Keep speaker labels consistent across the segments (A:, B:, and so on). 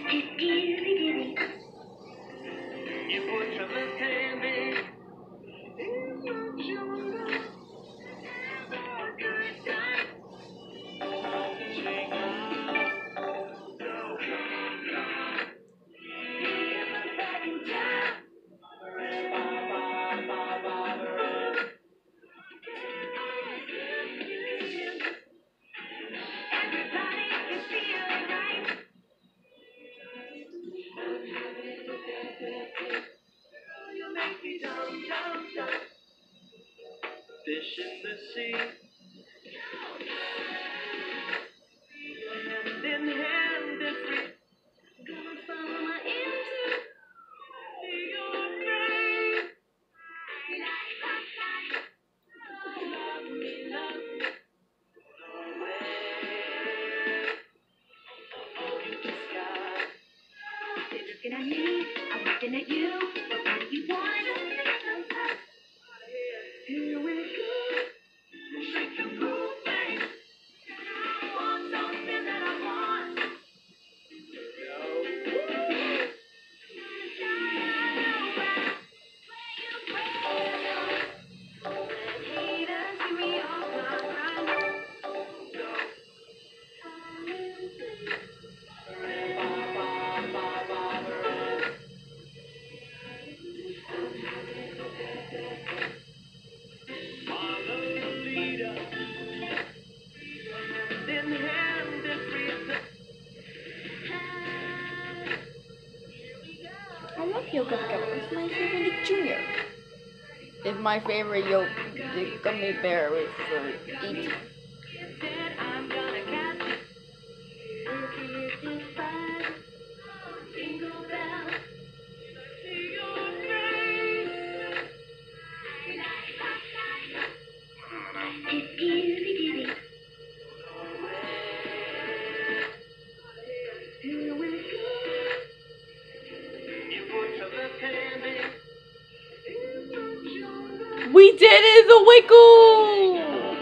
A: You put your left hand in my shoulder. Fish in the sea, hand in hand and free. Gonna follow my into your brain. Love me, in the sky. They're looking at me, I'm looking at you. What do you want? Here we go. Shake your cool thing. I want something that I want.
B: I love Yoga Gummy. It's my favorite junior. It's my favorite the gummy bear with for eating. We did it, the Wiggles!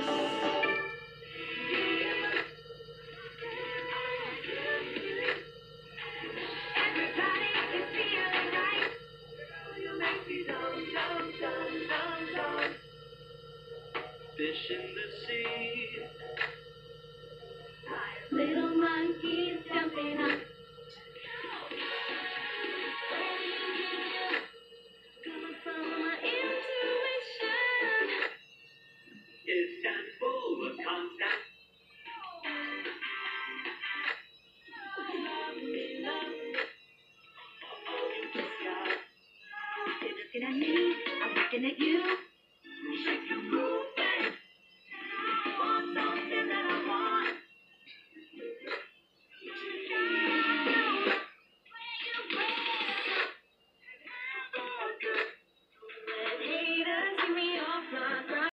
A: Fish in the sea.
C: Little monkeys jumping up. Gonna follow my intuition.
A: Istanbul was constant.
C: Love me, in the sky. They're looking at me, I'm looking at you.